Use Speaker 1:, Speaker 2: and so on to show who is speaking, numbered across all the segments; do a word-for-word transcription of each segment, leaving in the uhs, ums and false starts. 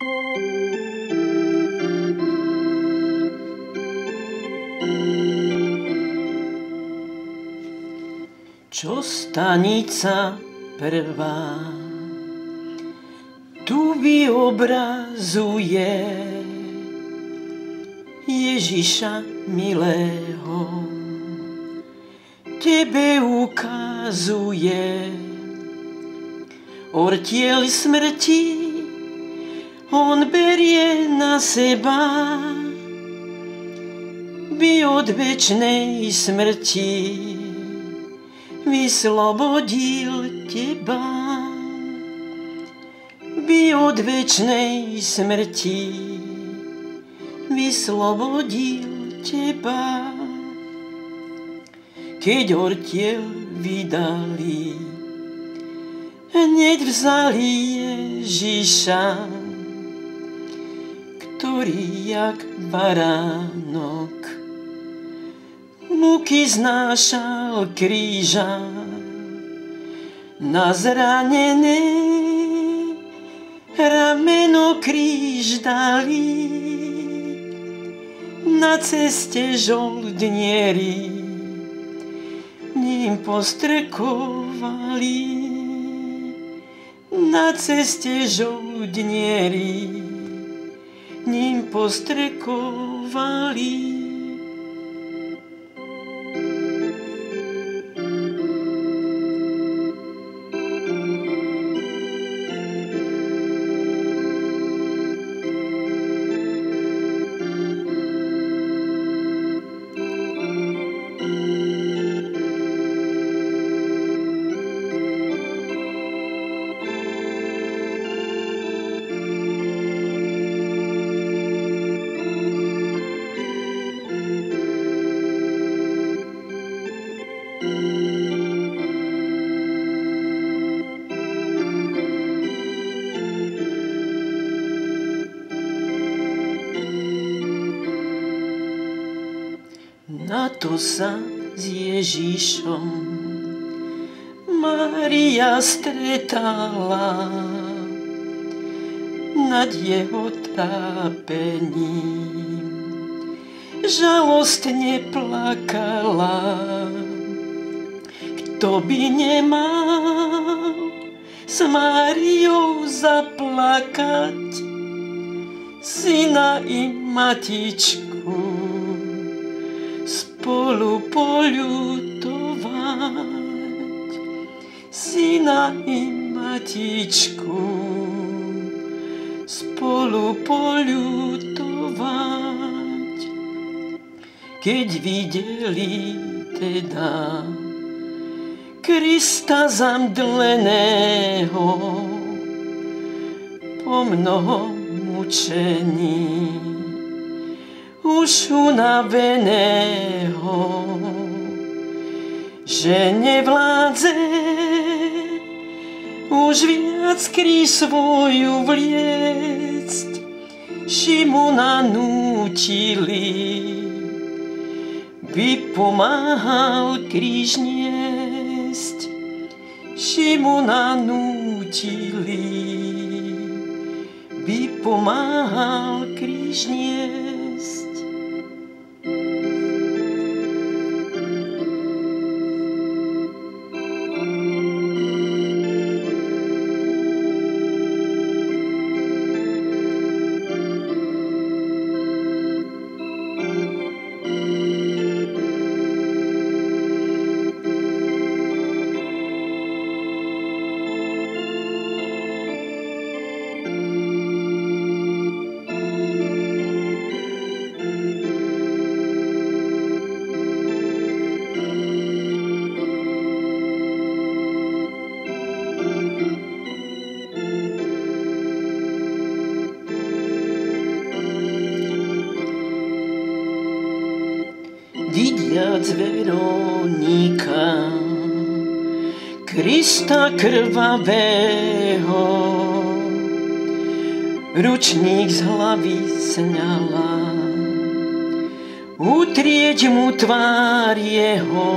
Speaker 1: Čo stanica prvá tu vyobrazuje Ježiša milého, tebe ukazuje ortiel smrti, on berie na seba, by od večnej smrti vyslobodil teba, by od večnej smrti vyslobodil teba. Keď ortiel vydali, hneď vzali Ježiša, ktorý jak baránok muky znášal kríža, na zranené rameno kríž dali, na ceste žoldnieri ním postrkovali, na ceste žoldnieri ním postrkovali. Na to sa s Ježišom Mária stretala, nad jeho trápením žalostne plakala. Kto by nemal s Máriou zaplakať, syna i matičku spolu poľutovať, syna i matičku spolu poľutovať. Keď videli teda Krista zamdleného po mnohom mučení, už unaveného, že nevládze už viac kríž svoju vliecť, Šimona nútili, by pomáhal kríž niesť. Šimona nútili, by pomáhal kríž niesť. Vidiac Veronika Krista krvavého, ručník z hlavy sňala, utrieť mu tvár jeho,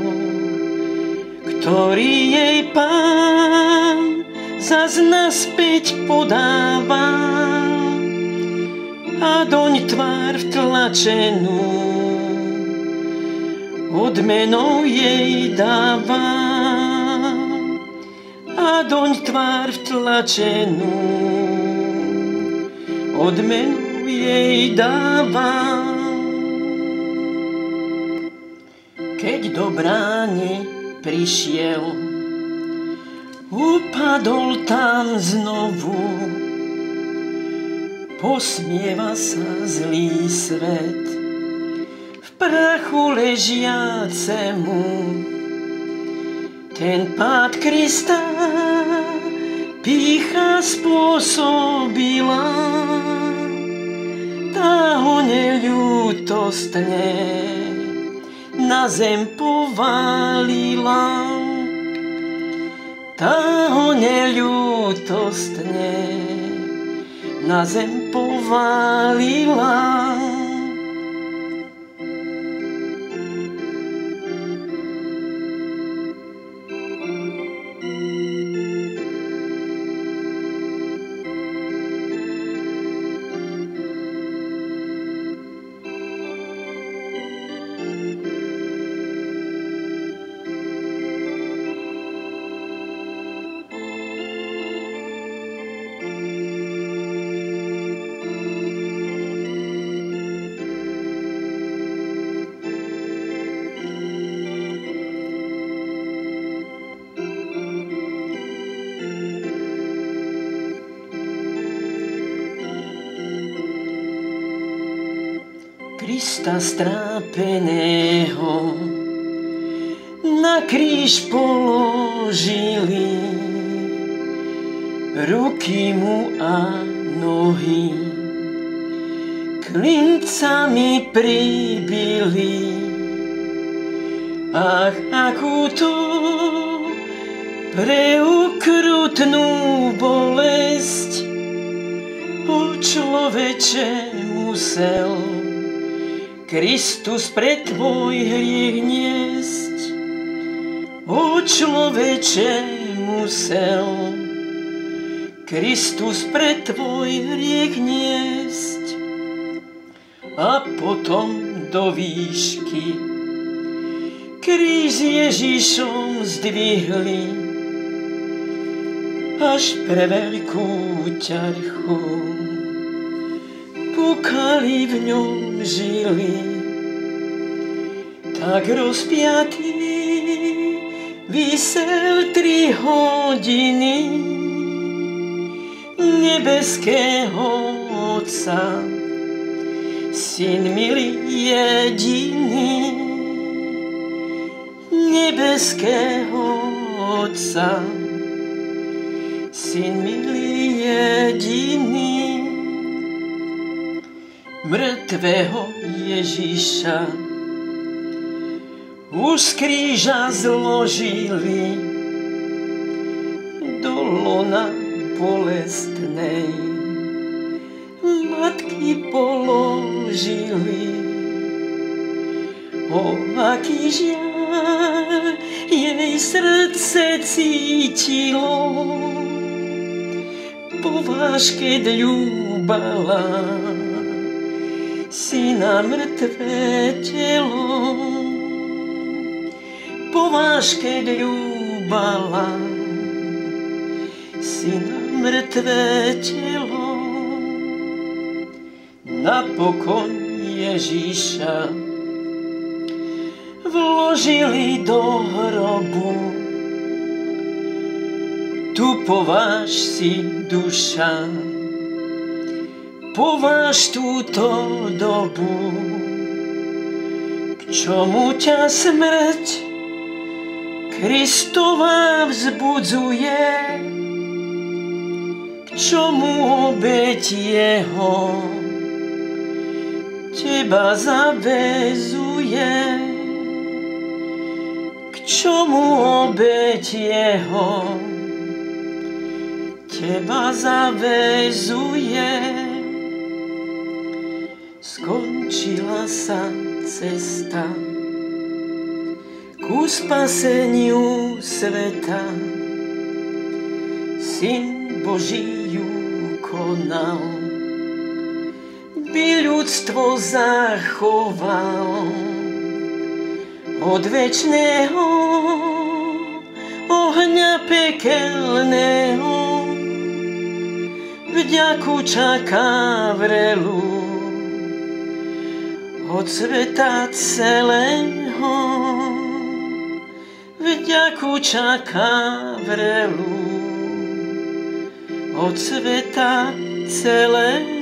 Speaker 1: ktorý jej Pán zas naspäť podával. doň tvár vtlačenú odmenou jej dáva. A doň tvár vtlačenú odmenu jej dáva. Keď do brány prišiel, upadol tam znovu, posmieva sa zlý svet v prachu ležiacemu. Ten pád Krista pýcha spôsobila, tá ho neľútostne na zem povalila. Tá ho neľútostne na zem povalila. Krista strápeného na kríž položili, ruky mu a nohy klincami pribili. Ach, akú to pre ukrutnú bolesť, o človeče, musel Kristus pre tvoj hriech niesť. O človeče, musel Kristus pre tvoj hriech niesť. A potom do výšky kríž s Ježišom zdvihli, až pre veľkú ťarchu pukali v ňom žili. Tak rozpiatý visel tri hodiny nebeského Otca, Syn milý jediný nebeského Otca, Syn milý jediný. Mŕtvého Ježiša už z kríža zložili do lona bolestnej, matky položili. O, aký žiaľ jej srdce cítilo po váške ľúbala syna mŕtve telo. Po váške ľúbala syna mŕtve telo. Napokon Ježiša vložili do hrobu, tu pováž si duša, pováž túto dobu. K čomu ťa smrť Kristova vzbudzuje, k čomu obeť jeho teba zaväzuje, k čomu obeť jeho teba zaväzuje. Skončila sa cesta ku spaseniu sveta. Syn Boží ju konal, by ľudstvo zachovalo od večného ohňa pekelného. Vďaku čaká vrelu od sveta celého. Vďaku čaká vrelu od sveta celého.